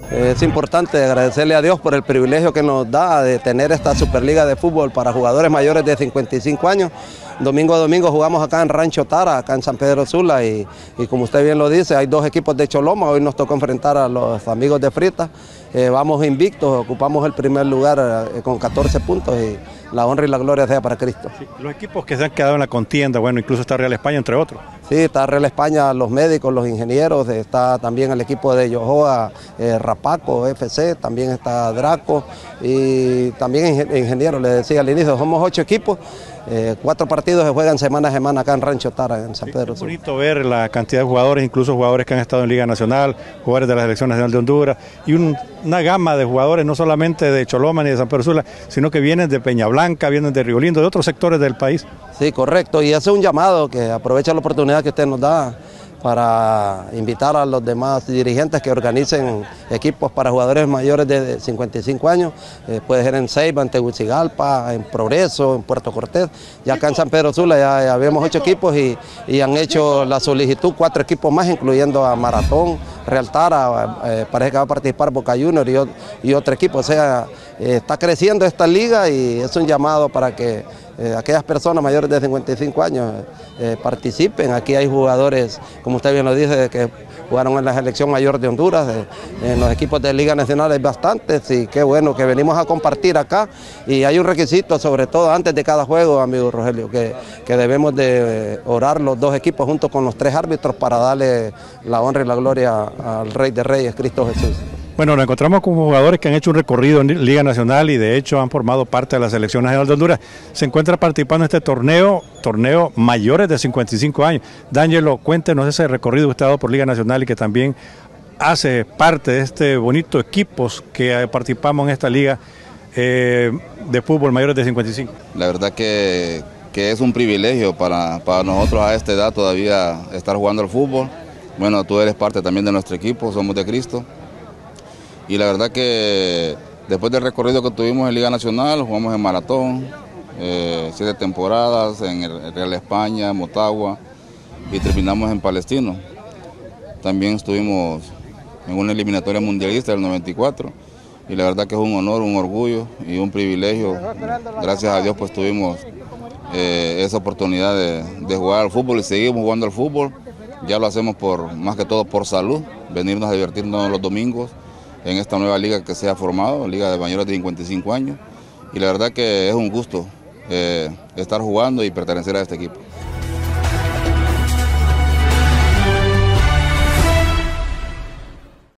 Es importante agradecerle a Dios por el privilegio que nos da de tener esta Superliga de Fútbol para jugadores mayores de 55 años. Domingo a domingo jugamos acá en Rancho Tara, acá en San Pedro Sula, y como usted bien lo dice, hay dos equipos de Choloma. Hoy nos tocó enfrentar a los amigos de Frita. Vamos invictos, ocupamos el primer lugar con 14 puntos y la honra y la gloria sea para Cristo. Sí, los equipos que se han quedado en la contienda, bueno, incluso está Real España entre otros. Sí, está Real España, los médicos, los ingenieros, está también el equipo de Yohoa, Rapaco, FC, también está Draco y también ingenieros, le decía al inicio, somos 8 equipos, 4 partidos se juegan semana a semana acá en Rancho Tara, en San Pedro. Es bonito ver la cantidad de jugadores, incluso jugadores que han estado en Liga Nacional, jugadores de la Selección Nacional de Honduras y una gama de jugadores, no solamente de Choloma ni de San Pedro Sula, sino que vienen de Peña Blanca, vienen de Río Lindo, de otros sectores del país. Sí, correcto, y hace un llamado que aprovecha la oportunidad que usted nos da para invitar a los demás dirigentes que organicen equipos para jugadores mayores de 55 años, puede ser en Ceiba, en Tegucigalpa, en Progreso, en Puerto Cortés, ya acá en San Pedro Sula ya vemos 8 equipos y han hecho la solicitud 4 equipos más, incluyendo a Maratón, Real Tara, parece que va a participar Boca Juniors y otro equipo, o sea, está creciendo esta liga y es un llamado para que aquellas personas mayores de 55 años participen. Aquí hay jugadores, como usted bien lo dice, que jugaron en la selección mayor de Honduras, en los equipos de Liga Nacional hay bastantes y qué bueno que venimos a compartir acá. Y hay un requisito, sobre todo antes de cada juego, amigo Rogelio, que debemos de orar los 2 equipos junto con los 3 árbitros para darle la honra y la gloria al Rey de Reyes, Cristo Jesús. Bueno, nos encontramos con jugadores que han hecho un recorrido en Liga Nacional y de hecho han formado parte de la Selección Nacional de Honduras. Se encuentra participando en este torneo mayores de 55 años. D'Angelo, cuéntenos ese recorrido que usted ha dado por Liga Nacional y que también hace parte de este bonito equipos que participamos en esta liga de fútbol mayores de 55. La verdad que es un privilegio para nosotros a esta edad todavía estar jugando al fútbol. Bueno, tú eres parte también de nuestro equipo, somos de Cristo. Y la verdad que después del recorrido que tuvimos en Liga Nacional, jugamos en Maratón, 7 temporadas, en el Real España, Motagua, y terminamos en Palestino. También estuvimos en una eliminatoria mundialista del 94, y la verdad que es un honor, un orgullo y un privilegio. Gracias a Dios pues tuvimos esa oportunidad de jugar al fútbol y seguimos jugando al fútbol. Ya lo hacemos más que todo por salud, venirnos a divertirnos los domingos en esta nueva liga que se ha formado, Liga de Mayores de 55 años, y la verdad que es un gusto estar jugando y pertenecer a este equipo.